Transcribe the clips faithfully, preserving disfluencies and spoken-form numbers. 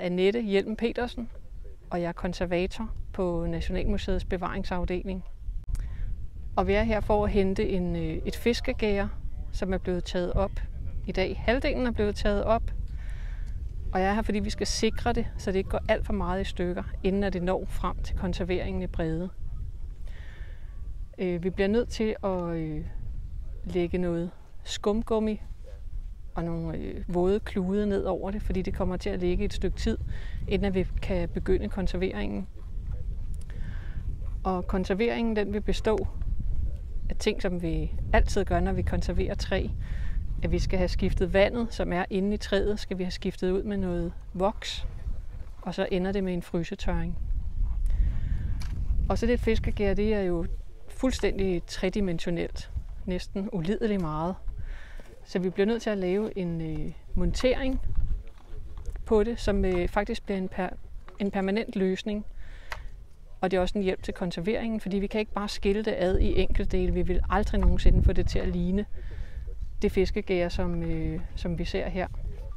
Annette Hjelm Petersen, og jeg er konservator på Nationalmuseets bevaringsafdeling. Og vi er her for at hente en, et fiskegær, som er blevet taget op i dag. Halvdelen er blevet taget op, og jeg er her, fordi vi skal sikre det, så det ikke går alt for meget i stykker, inden at det når frem til konserveringen i Brede. Vi bliver nødt til at lægge noget skumgummi og nogle øh, våde klude ned over det, fordi det kommer til at ligge et stykke tid, inden vi kan begynde konserveringen. Og konserveringen den vil bestå af ting, som vi altid gør, når vi konserverer træ. At vi skal have skiftet vandet, som er inde i træet, skal vi have skiftet ud med noget voks, og så ender det med en frysetørring. Og så det fiskegær, det er jo fuldstændig tredimensionelt, næsten ulideligt meget. Så vi bliver nødt til at lave en øh, montering på det, som øh, faktisk bliver en, per, en permanent løsning. Og det er også en hjælp til konserveringen, fordi vi kan ikke bare skille det ad i enkeltdele. Vi vil aldrig nogensinde få det til at ligne det fiskegær, som, øh, som vi ser her.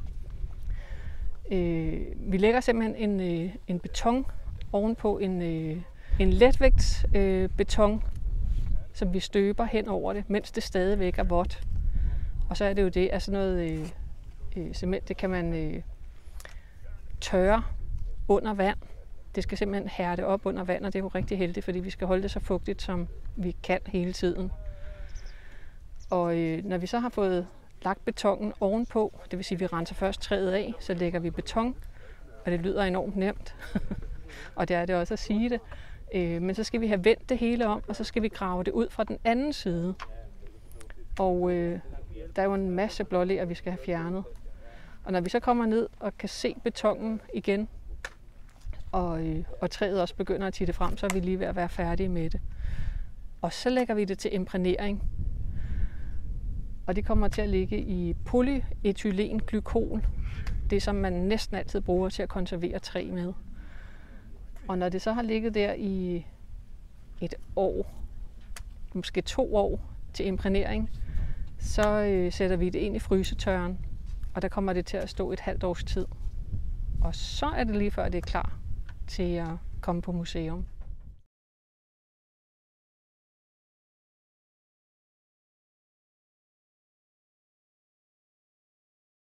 Øh, vi lægger simpelthen en, øh, en beton ovenpå en, øh, en letvægts øh, beton, som vi støber hen over det, mens det stadigvæk er vådt. Og så er det jo det, at sådan noget øh, øh, cement, det kan man øh, tørre under vand. Det skal simpelthen hærde op under vand, og det er jo rigtig heldigt, fordi vi skal holde det så fugtigt, som vi kan hele tiden. Og øh, når vi så har fået lagt betongen ovenpå, det vil sige, at vi renser først træet af, så lægger vi beton, og det lyder enormt nemt. Og det er det også at sige det. Øh, men så skal vi have vendt det hele om, og så skal vi grave det ud fra den anden side. Og øh, der er jo en masse blåler, vi skal have fjernet. Og når vi så kommer ned og kan se betongen igen, og, øh, og træet også begynder at titte frem, så er vi lige ved at være færdige med det. Og så lægger vi det til imprægnering. Og det kommer til at ligge i polyetylenglykol. Det, som man næsten altid bruger til at konservere træ med. Og når det så har ligget der i et år, måske to år til imprægnering, så øh, sætter vi det ind i frysetørren, og der kommer det til at stå et halvt års tid. Og så er det lige før, det er klar til at komme på museum.